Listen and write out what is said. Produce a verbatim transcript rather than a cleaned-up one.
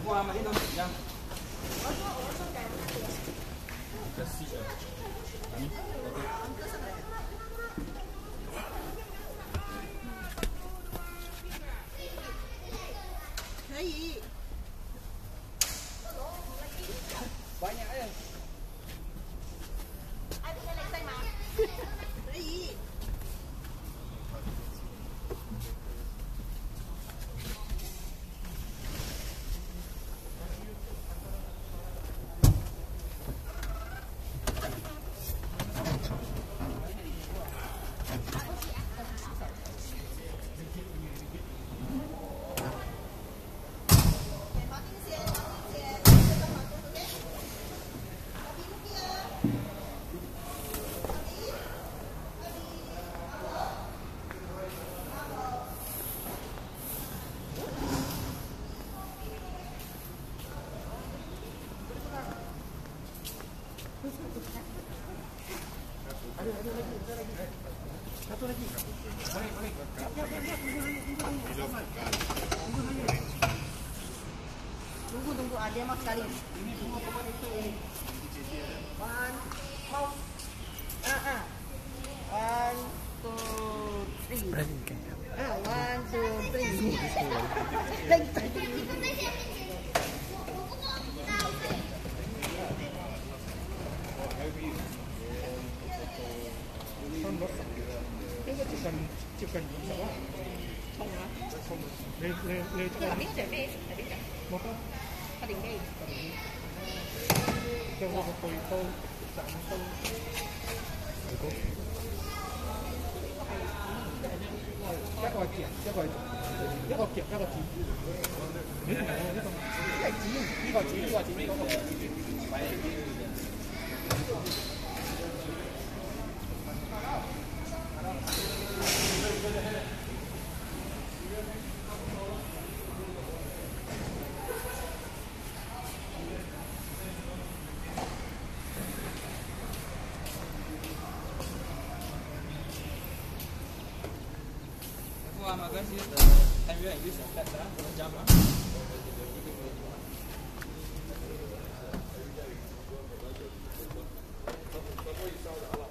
挂嘛，你都一样。这细的，嗯 ，OK。 可以。 banyak ya. Ada yang lain mah? Kali. Ada, ada lagi, ada lagi. Satu lagi. Balik, balik. Tunggu, tunggu. Ada mak sekali. Ini semua pemain itu ini. One, mau. Ah, ah. One, two, three. Ah, one, two, three. Lagi. Chỉ cần chỉ cần sao á? Không hả? Không. Lên lên lên cho mình. Biết để biết, để biết. Một không? Có định đi. Cho một cái câu chẳng câu. Chắc gọi kiểm, chắc gọi chắc gọi kiểm, chắc gọi chỉ. Biết là biết không? Cái chỉ, đi gọi chỉ, đi gọi chỉ, đi gọi chỉ. Qua mà cái gì thành viên như sẽ cắt ra một trăm á. Có có có có